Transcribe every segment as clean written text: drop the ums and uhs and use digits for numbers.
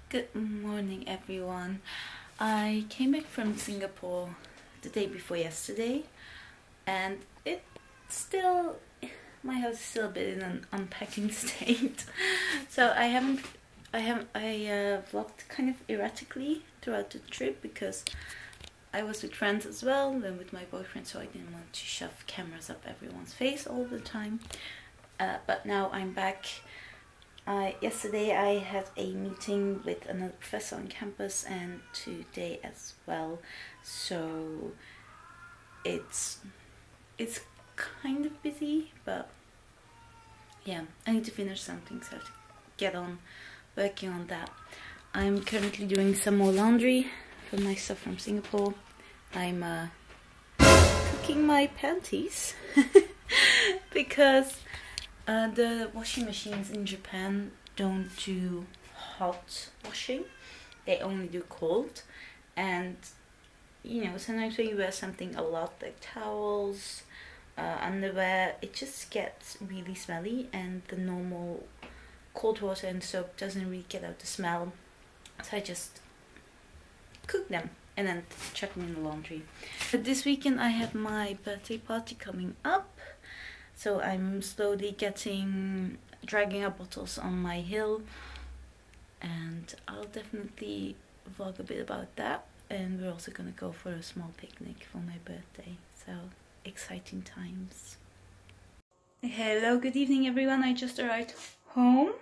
Good morning, everyone. I came back from Singapore the day before yesterday, and my house is still a bit in an unpacking state. So I vlogged kind of erratically throughout the trip because I was with friends as well, and with my boyfriend, so I didn't want to shove cameras up everyone's face all the time. But now I'm back. Yesterday I had a meeting with another professor on campus, and today as well, so it's kind of busy, but yeah, I need to finish something, so I have to get on working on that. I'm currently doing some more laundry for my stuff from Singapore. I'm cooking my panties because the washing machines in Japan don't do hot washing, they only do cold. And you know, sometimes when you wear something a lot, like towels, underwear, it just gets really smelly, and the normal cold water and soap doesn't really get out the smell. So I just cook them and then chuck them in the laundry. But this weekend I have my birthday party coming up, so I'm slowly dragging up bottles on my hill, and I'll definitely vlog a bit about that. And we're also gonna go for a small picnic for my birthday, so exciting times. Hello, good evening everyone. I just arrived home.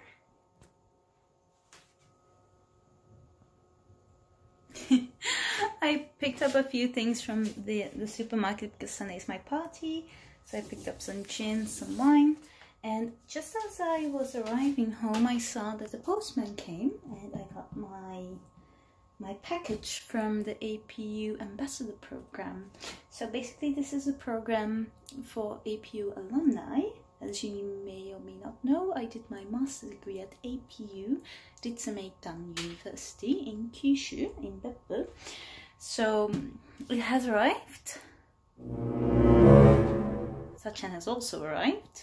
I picked up a few things from the supermarket because Sunday is my party. So I picked up some gin, some wine, and just as I was arriving home, I saw that the postman came, and I got my package from the APU Ambassador Program. So basically this is a program for APU alumni. As you may or may not know, I did my master's degree at APU, Ritsumeikan University in Kyushu, in Beppu. So it has arrived. Sachan has also arrived.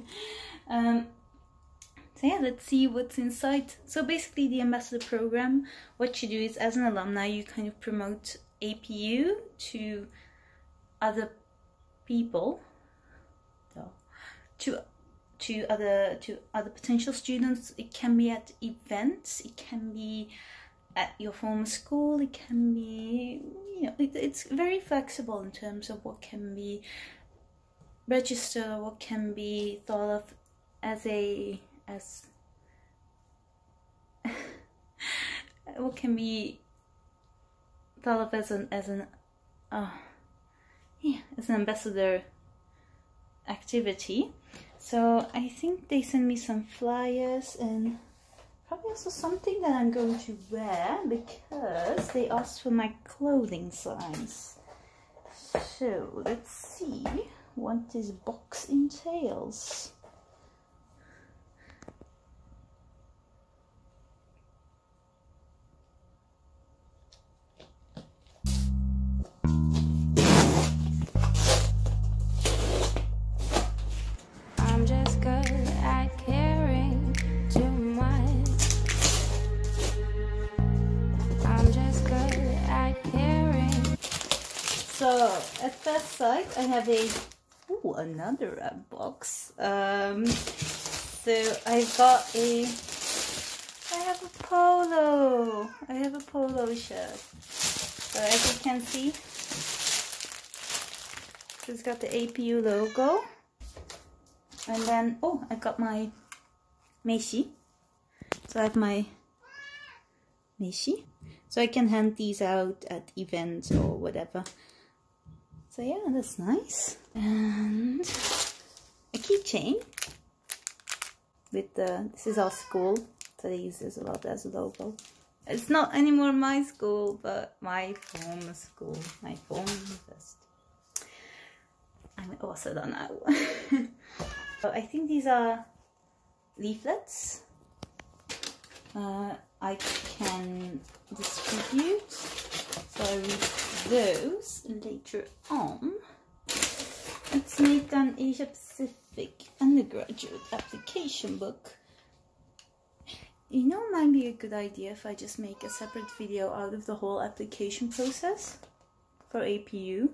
So yeah, let's see what's inside. So basically the ambassador program, what you do is, as an alumni, you kind of promote APU to other people, to other potential students. It can be at events, it can be at your former school, it can be, you know, it's very flexible in terms of what can be registered, what can be thought of as what can be thought of as an ambassador activity. So I think they sent me some flyers and probably also something that I'm going to wear, because they asked for my clothing size. So let's see what this box entails. So at first sight, I have another box. So I have a polo shirt. So as you can see, it's got the APU logo, and then I got my meishi. So I have my meishi, so I can hand these out at events or whatever. So yeah, that's nice. And a keychain with this is our school, so they use this a lot as a logo. It's not anymore my school, but my former school, my former university. I'm at Waseda now. So I think these are leaflets. I can distribute, so I read those later on. Let's make an Asia Pacific undergraduate application book. You know, it might be a good idea if I just make a separate video out of the whole application process for APU.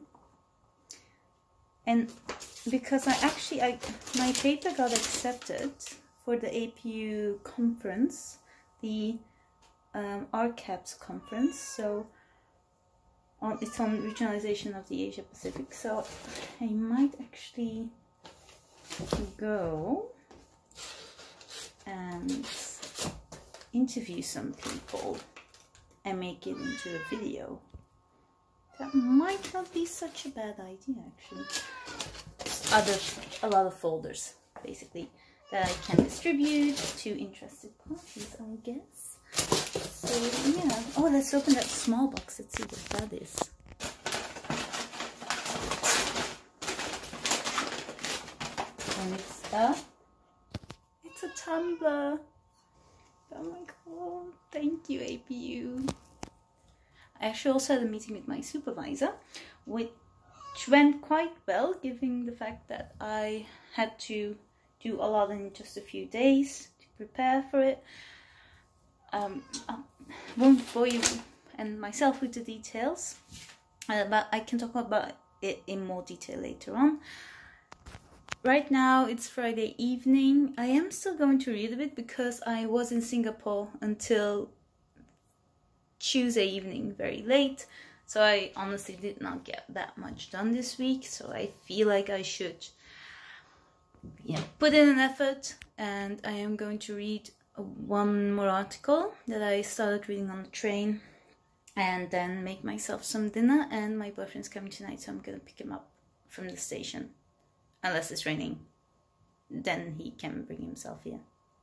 And because my paper got accepted for the APU conference, the RCAPS conference, so it's on regionalization of the Asia Pacific, so I might actually go and interview some people and make it into a video. That might not be such a bad idea, actually. A lot of folders, basically, that I can distribute to interested parties, I guess. So, yeah. Oh, let's open that small box. Let's see what that is. And it's a tumbler. Oh my god, thank you, APU. I actually also had a meeting with my supervisor, which went quite well, given the fact that I had to do a lot in just a few days to prepare for it. I won't bore you and myself with the details, but I can talk about it in more detail later on. Right now it's Friday evening. I am still going to read a bit because I was in Singapore until Tuesday evening very late, so I honestly did not get that much done this week, so I feel like I should put in an effort, and I am going to read one more article that I started reading on the train, and then make myself some dinner. And my boyfriend's coming tonight, so I'm gonna pick him up from the station, unless it's raining, then he can bring himself here.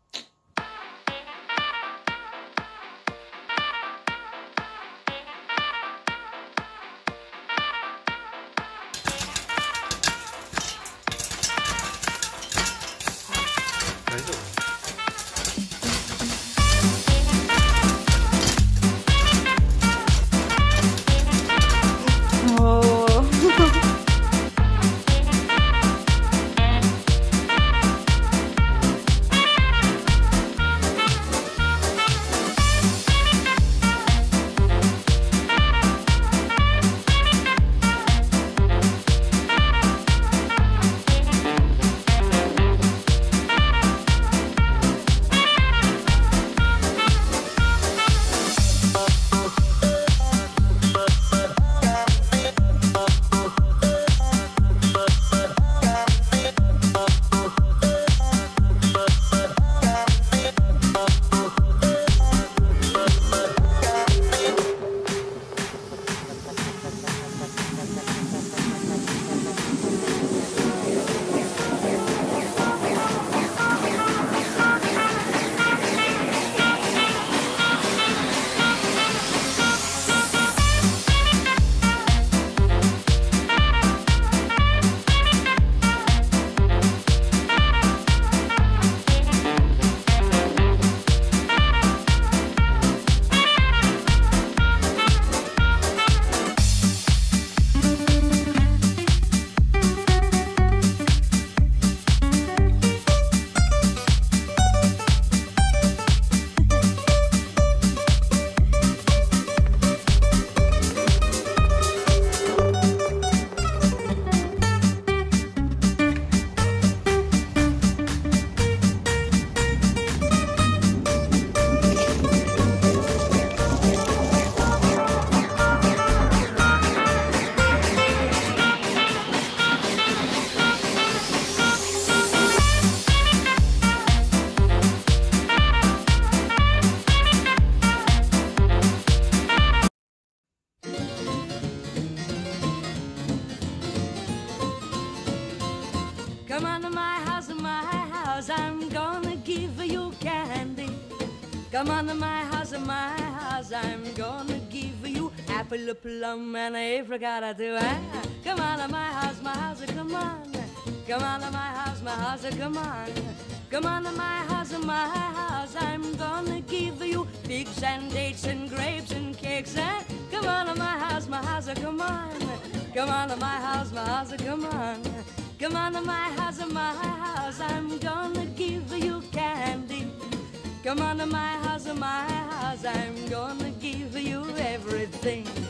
Come on to my house, I'm gonna give you candy. Come on to my house, I'm gonna give you apple, a plum, and a apricot too. Come on to my house, come on. Come on to my house, come on. Come on to my house, I'm gonna give you figs and dates and grapes and cakes. Come on to my house, come on. Come on to my house, come on. Come on to my house, I'm gonna give you candy. Come on to my house, I'm gonna give you everything.